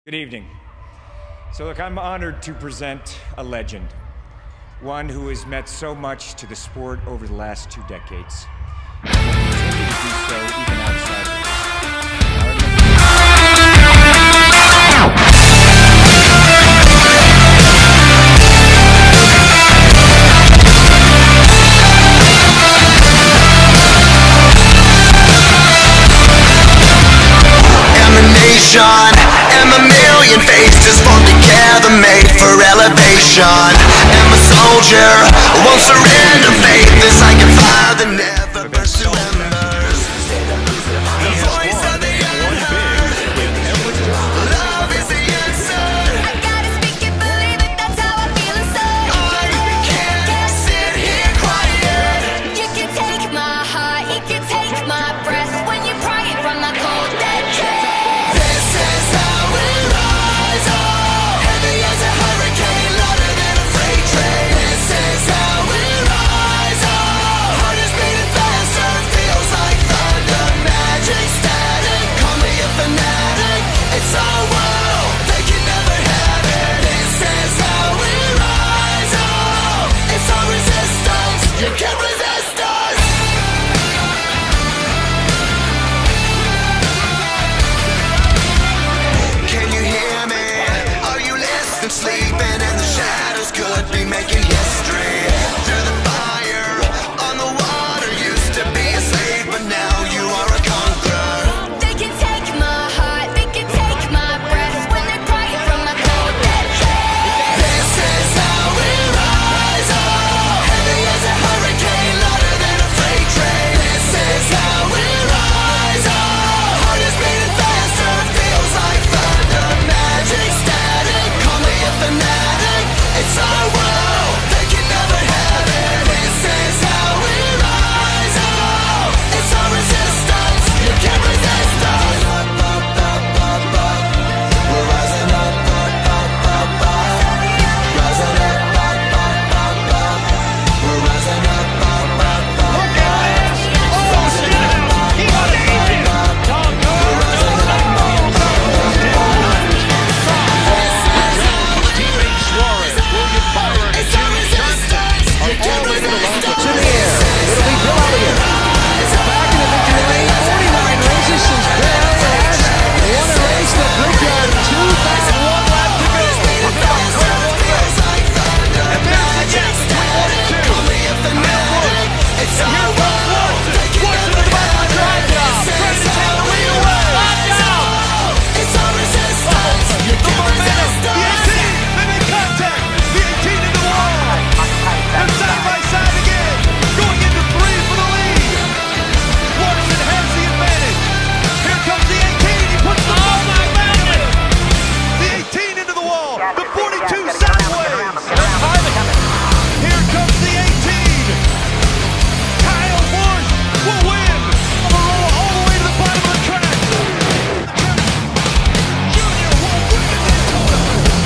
Good evening. So look, I'm honored to present a legend, one who has meant so much to the sport over the last 2 decades. And will continue to do so even outside of it. And a million faces formed together, made for elevation. And my soldier won't surrender faith as I can fire that never burns to embers. The voice of the unheard. Love is the answer. I gotta speak it, believe it, that's how I feel inside. I can't sit here quiet. You can take my heart, you can take my breath when you pry it from my cold dead chest. Sleeping and the shadows could be making history. Through the fire, on the water, used to be a slave, but now you are a conqueror. They can take my heart, they can take my breath when they pry it from my cold dead chest. This is how we rise up, heavy as a hurricane, louder than a freight train. This is how we rise up, heart is beating faster, feels like thunder, magic static. Call me a fanatic, it's our world, they can never have it. This is how we rise up, it's our resistance, you can't resist us. We're rising up, rising up, we're rising up. Look at this! Oh, snap! He saved it! Teammate Suarez, William Byron, and Jimmy Johnson are all into the line. To the air. It'll be Bill Elliott. Back in the victory lane. 49 races since Bill Elliott has won a race. The Brickyard 2,001 lap to go. And there's the gap between 1 and 2. It's And here comes Watson. Watson at the back of the drive job. Trying to take the lead away. Locked out. it's our resistance, you The can't momentum. resist The us. 18. They make contact. The 18 into the wall. They're side by side again. Going into 3 for the lead. Watson has the advantage. Here comes the 18. He puts the ball in the basket. The 18 into the wall. The 42 sideways. Here comes the 18. Kyle Busch will win. Roll all the way to the bottom of the track. Junior will win the Daytona.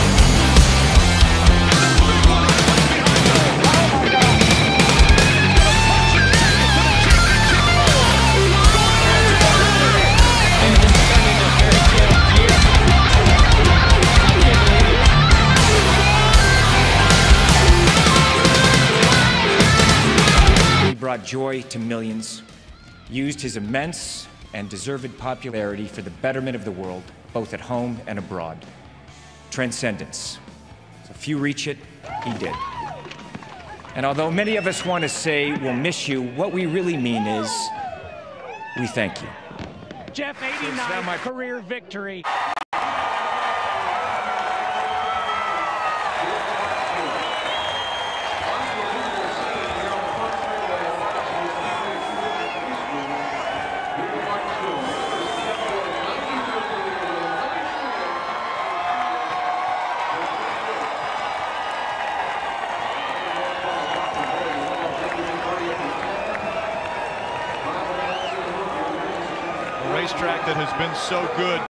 He brought joy to millions, used his immense and deserved popularity for the betterment of the world, both at home and abroad. Transcendence. So few reach it, he did. And although many of us want to say we'll miss you, what we really mean is we thank you. Jeff, now 89th my- career victory. A racetrack that has been so good.